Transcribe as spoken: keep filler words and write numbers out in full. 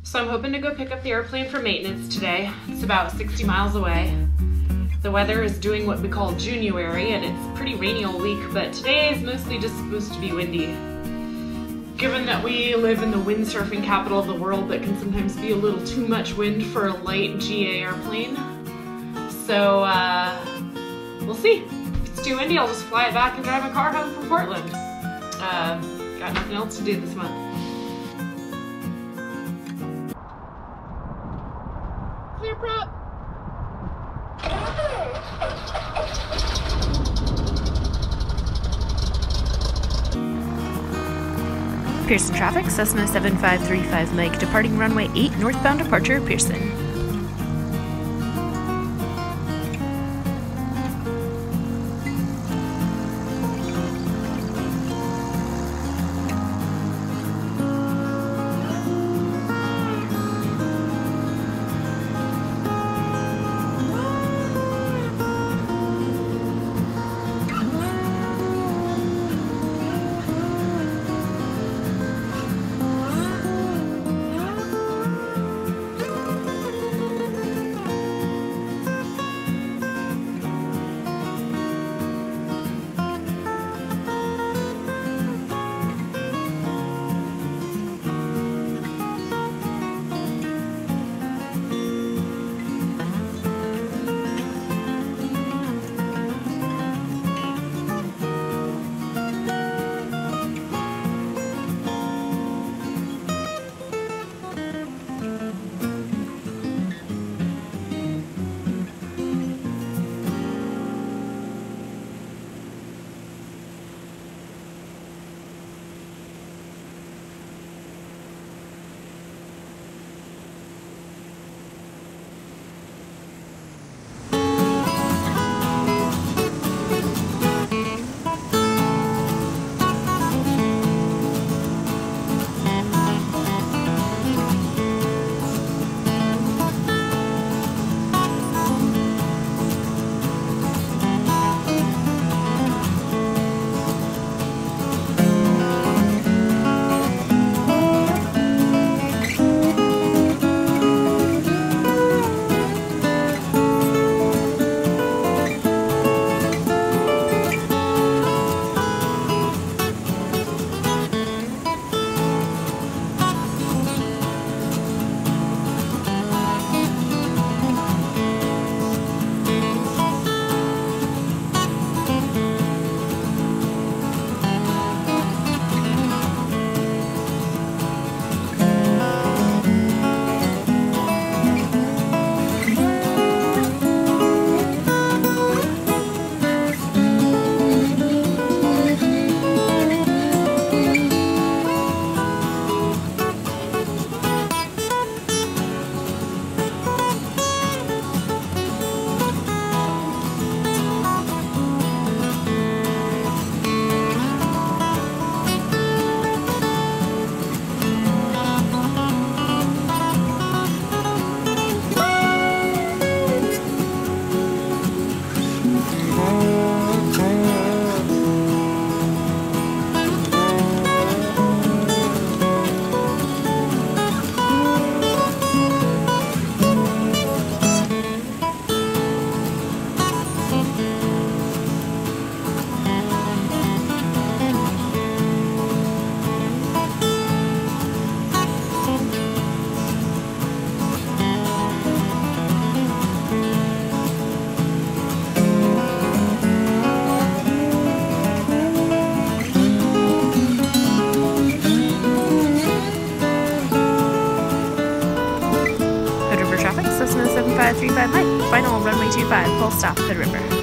So I'm hoping to go pick up the airplane for maintenance today. It's about sixty miles away. The weather is doing what we call January, and it's pretty rainy all week, but today is mostly just supposed to be windy. Given that we live in the windsurfing capital of the world, that can sometimes be a little too much wind for a light G A airplane. So uh, we'll see. If it's too windy, I'll just fly it back and drive a car home from Portland. Uh, got nothing else to do this month. Clear prep. Pearson traffic, Cessna seven five three five Mike, departing runway eight, northbound departure, Pearson. Cessna seven five three five Mike, final runway two five, full stop, Hood River.